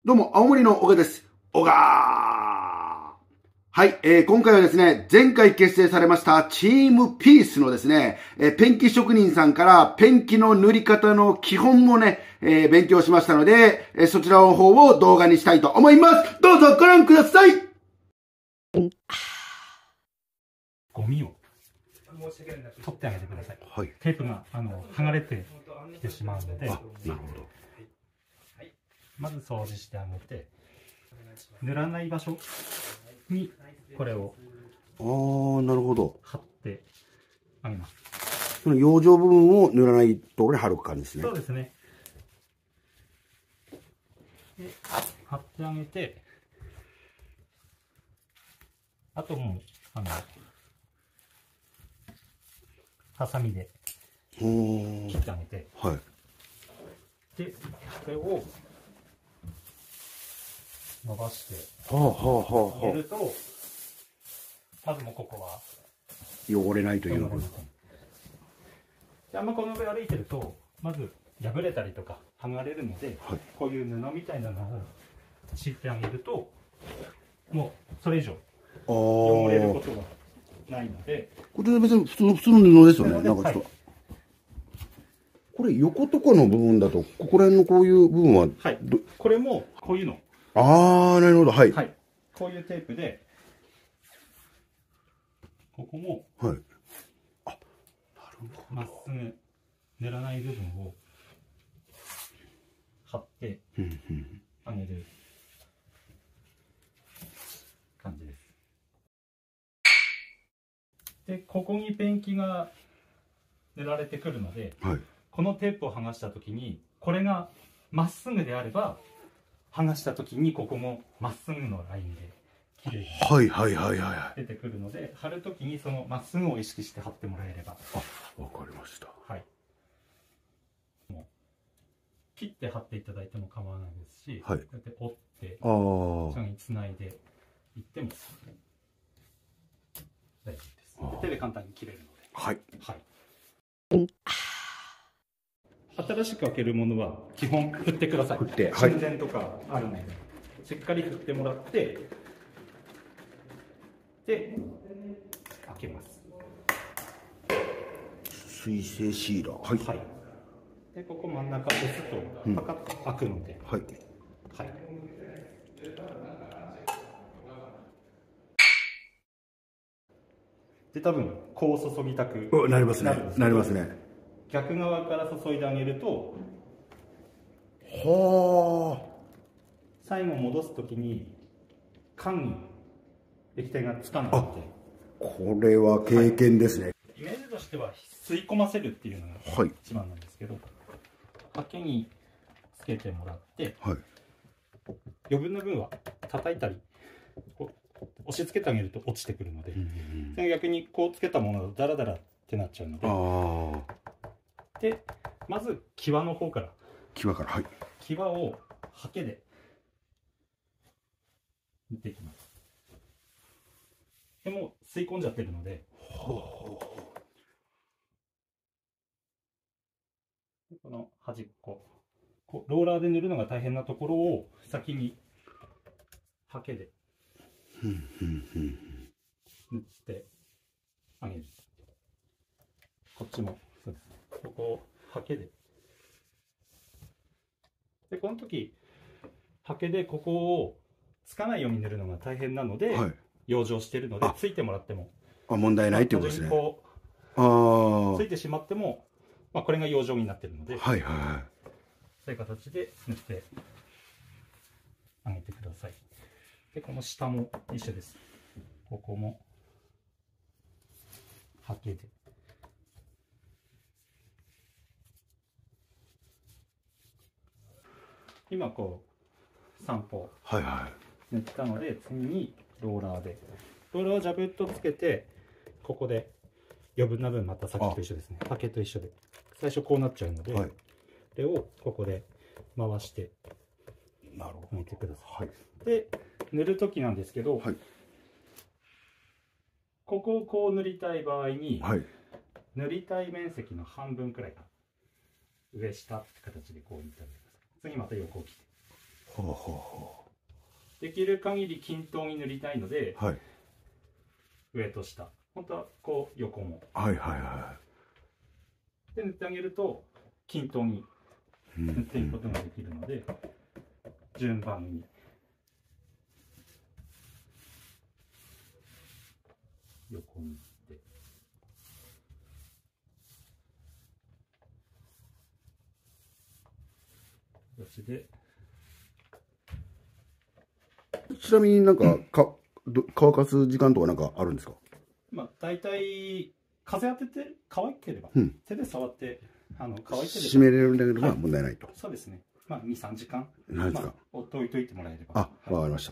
どうも、青森の小川です。小川はい、今回はですね、前回結成されましたチームピースのですね、ペンキ職人さんからペンキの塗り方の基本をね、勉強しましたので、そちらの方を動画にしたいと思います。どうぞご覧ください。 ゴミを取ってあげてください。 はい、 テープが剥がれてきてしまうので、 なるほど。 まず掃除してあげて、塗らない場所にこれをなるほど。 貼ってあげます。 その養生部分を塗らないところに貼る感じですね。 そうですね。で、貼ってあげて、あともうハサミで切ってあげて、 はい。 で、これを伸ばしてあげると、まずもうここは汚れないということ。 で、あんまこの上歩いてるとまず破れたりとか剥がれるので、 はい、 こういう布みたいなのを敷いてあげると、もうそれ以上汚れることがないので。これ別に普通の布ですよね。なんかちょっと、 はい、 これ横とかの部分だと、ここら辺のこういう部分は、 はい、これもこういうの、 なるほど、はい、 はい、こういうテープでここも、 はい、なるほど、 まっすぐ塗らない部分を貼ってあげる感じです。で、ここにペンキが塗られてくるので、 はい、 このテープを剥がした時に、これがまっすぐであれば剥がした時にここもまっすぐのラインで綺麗に出てくるので、貼る時にそのまっすぐを意識して貼ってもらえれば。 わかりました。 はい、もう切って貼っていただいても構わないですし、 はい、 こうやって折ってそれにつないでいっても大丈夫です。手で簡単に切れるので。 はい、 はい、新しく開けるものは基本振ってください。沈殿とかあるので、しっかり振ってもらって、で開けます。 水性シーラー、はい、 でここ真ん中押すとパカッと開くので、 はい、 はい、で多分こう注ぎたくなりますね。なりますね。 逆側から注いであげると、最後戻すときに缶に液体がつかないので。 これは経験ですね。 イメージとしては吸い込ませるっていうのが一番なんですけど、ハケにつけてもらって、 はい、 余分な分は叩いたり押し付けてあげると落ちてくるので、逆にこうつけたものがダラダラってなっちゃうので、でまず際の方から、 はい、 際をハケで塗っていきます。でも吸い込んじゃってるので、この端っこ、ローラーで塗るのが大変なところを先にハケで塗ってあげる。こっちもそうですね。ここをハケで。で、この時ハケでここをつかないように塗るのが大変なので、養生しているのでついてもらっても問題ないっていうことですね。 ついてしまっても、これが養生になっているので、そういう形で塗ってあげてください。で、この下も一緒です。ここもハケで。今こう3歩塗ったので、次にローラーで、ローラーをジャブッとつけて、ここで余分な分またさっきと一緒ですね。ハケと一緒で最初こうなっちゃうので、これをここで回して抜いてください。で、塗る時なんですけど、ここをこう塗りたい場合に、塗りたい面積の半分くらいか上下って形でこう塗ってあげてください。次また横を切ってほうほうほう。できる限り均等に塗りたいので、 はい、 上と下、本当はこう横も。 はいはいはで塗ってあげると均等に塗っていくことができるので、順番に。横に行って。形で。 ちなみになんか、乾かす時間とかなんかあるんですか？ まあ大体風当てて乾ければ、手で触って乾いてれば湿れるんだけどまあ問題ないと。 そうですね。まあ2、3時間何ですか？ 置いといてもらえれば。 あ、わかりました。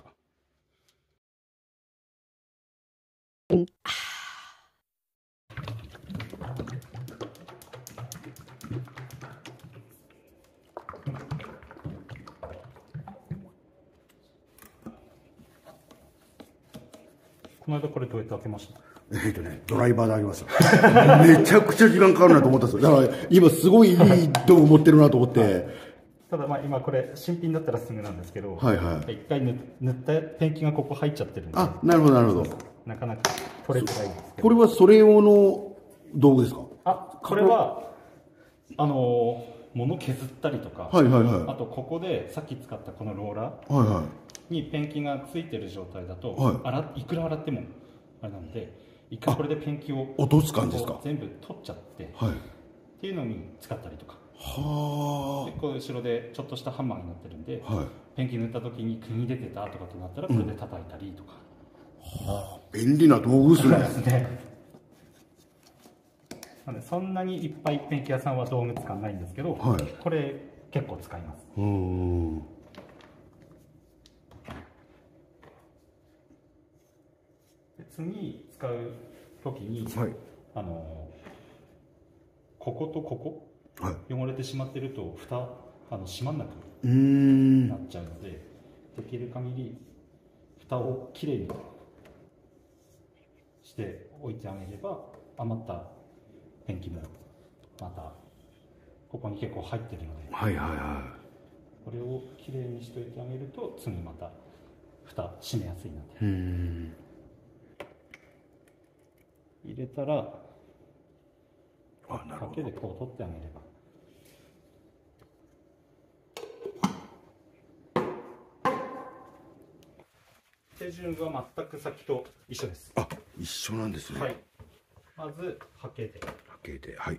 この間これどうやって開けました？ ドライバーであげました。めちゃくちゃ時間かかるなと思ったんですよ。だから今すごいいい道具持ってるなと思って。 ただまあ今これ新品だったらすぐなんですけど、 はいはい。 一回塗ったペンキがここ入っちゃってるんで。 あ、なるほどなるほど。 なかなか取れづらいんですけど。 これはそれ用の道具ですか？ あ、これは物削ったりとか、 はいはいはい。 あとここでさっき使ったこのローラー、はいはい、 にペンキがついてる状態だと、 はい、 いくら洗ってもあれなので、一回これでペンキを落とす感じですか？ 全部取っちゃって、 はい、 っていうのに使ったりとか。 はあ。 でこう後ろでちょっとしたハンマーになってるんで、 はい、 ペンキ塗った時に釘出てたとかってなったらこれで叩いたりとか。 はあ、便利な道具ですね。 ですね。なのでそんなにいっぱいペンキ屋さんは道具使わないんですけど、はい、これ結構使います。で次使う時に、はい、こことここ、はい、汚れてしまってると蓋閉まんなくなっちゃうので、できる限り蓋をきれいにしておいてあげれば、余ったペンキもまたここに結構入ってるので、はいはいはい、これをきれいにしておいてあげると次また蓋閉めやすいので、入れたらハケでこう取ってあげれば。手順は全く先と一緒です。 あ、一緒なんですね。はい、 まずハケで。 ハケで、はい。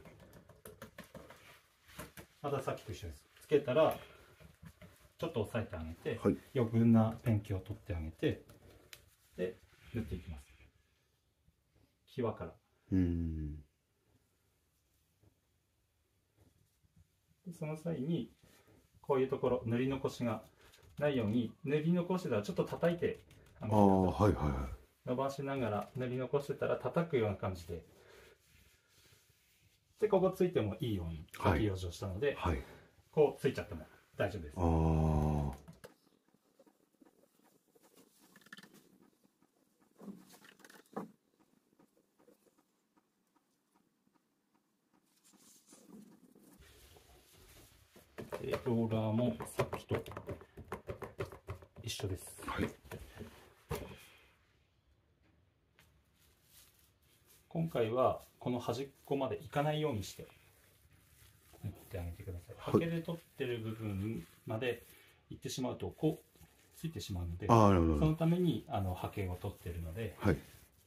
またさっきと一緒です。つけたらちょっと押さえてあげて、 はい、 余分なペンキを取ってあげて、で塗っていきます。際から。その際にこういうところ塗り残しがないように、塗り残してたらちょっと叩いてあげて、はいはいはい、伸ばしながら塗り残してたら叩くような感じで。でここついてもいいように書き表示をしたので、はいはい、こうついちゃっても大丈夫です。ローラーもさっきと一緒です。はい、今回はこの端っこまでいかないようにして塗ってあげてください。ハケで取ってる部分までいってしまうとこうついてしまうので、そのためにハケを取ってるので、はい、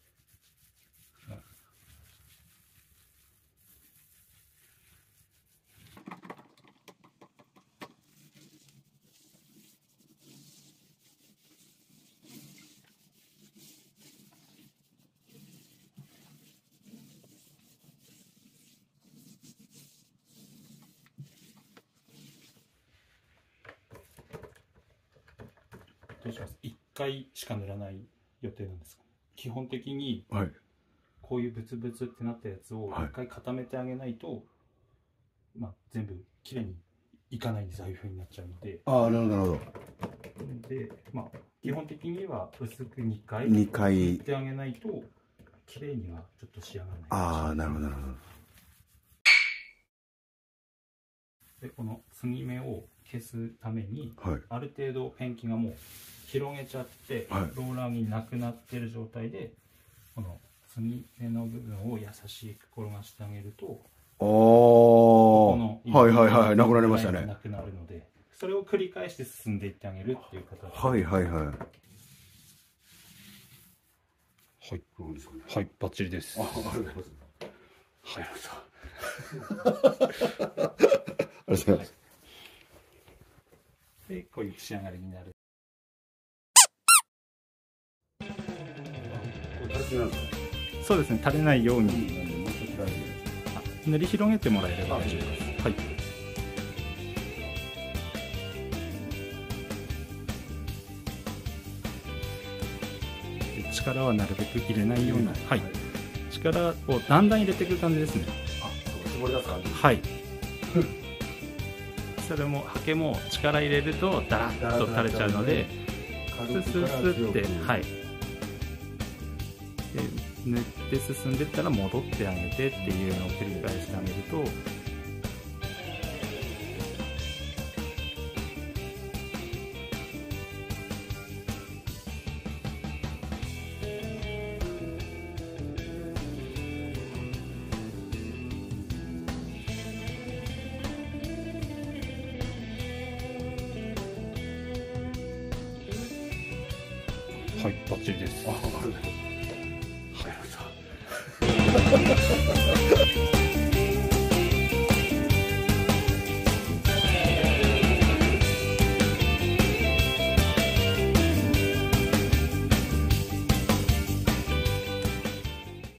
どうします？1回しか塗らない予定なんですか？基本的にこういうブツブツってなったやつを1回固めてあげないと、まあ、全部きれいにいかないんです。ああいう風になっちゃうので。 ああ、なるほど。 で、まあ、基本的には薄く2回塗ってあげないときれいにはちょっと仕上がらない。 ああ、なるほどなるほど。 でこの継ぎ目を消すために、 はい、 ある程度ペンキがもう広げちゃって、はい、ローラーになくなってる状態でこの継ぎ目の部分を優しく転がしてあげると、 はいはいはい、なくなりましたね。 なくなるので、それを繰り返して進んでいってあげるっていう形。 はいはいはい。 はい、はい、バッチリです。 ありがとうございます。 はい、ありがとうございます。 で、こういう仕上がりになる。そうですね、垂れないように塗り広げてもらえれば大丈夫です。はい。力はなるべく入れないように、はい。力をだんだん入れていく感じですね。 あ、絞り出す感じ。 はい。それもハケも力入れるとダラッと垂れちゃうので、スススって、はい。で塗って進んでったら戻ってあげてっていうのを繰り返してあげると。はい、バッチリです。